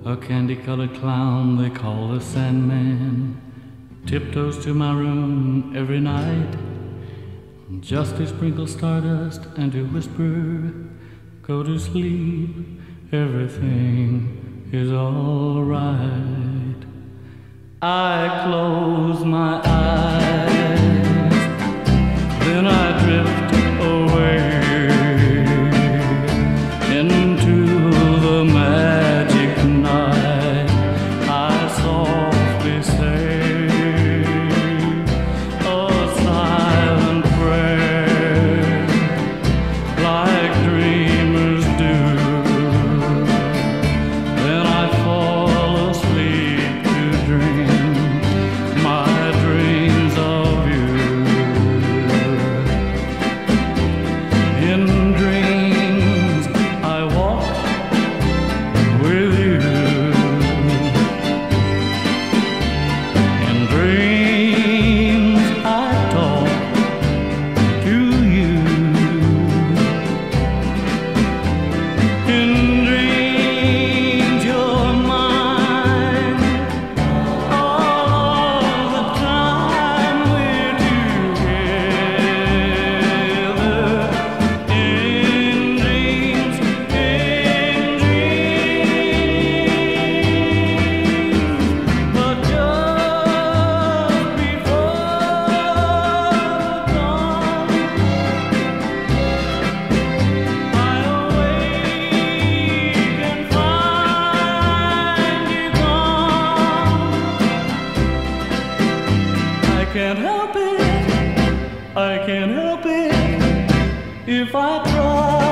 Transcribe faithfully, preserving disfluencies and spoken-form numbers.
A candy-colored clown they call the Sandman tiptoes to my room every night, just to sprinkle stardust and to whisper, go to sleep, everything is all right. I close my eyes, then I drift away into the magic night. I softly say a silent prayer, like dreamers do. Then I fall asleep to dream my dreams of you. In dreams I walk with you. In dreams I talk to you. In dreams you're mine all the time we're together. In dreams, in dreams, but just before dawn, I awake and find you gone. I can't help it, I can't help it if I try.